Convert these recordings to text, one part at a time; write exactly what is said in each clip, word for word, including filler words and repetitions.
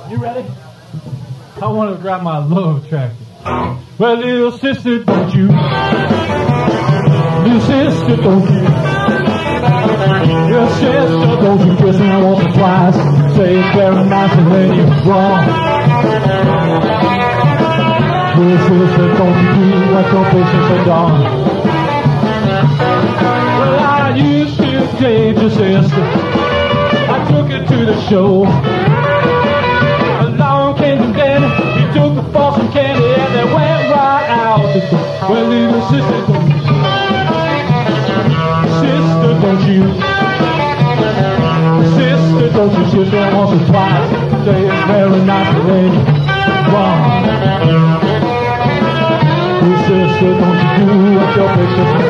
You ready? I want to grab my love track. Well, little sister, don't you? Little sister, don't you? Little sister, don't you kiss me once or twice? Say it's very nice and then you're wrong. Little sister, don't you do what your patience are done? Well, I used to date your sister. I took her to the show. Along came the daddy, he took the false and candy and they went right out the door. Well, little sister, don't you? Sister, don't you? Sister, don't you kiss me once or twice? Say it's very nice and then you're wrong. Little sister, don't you do what your patience is?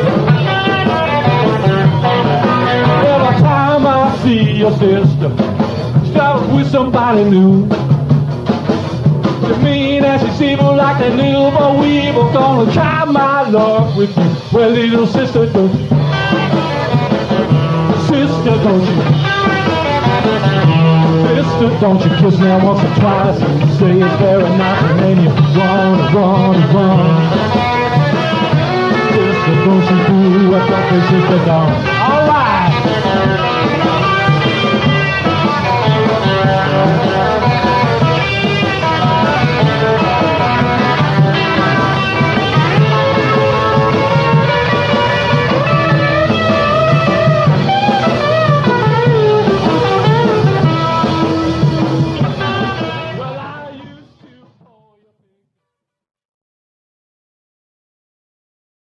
Every time I see your sister, start with somebody new. You mean that she's evil like that little boy weevil. Gonna try my luck with you. Well, little sister, don't you? Sister, don't you? Sister, don't you kiss me once or twice? Say it's very nice and then you run, run, run. Sister, don't you do what your sister done? All right.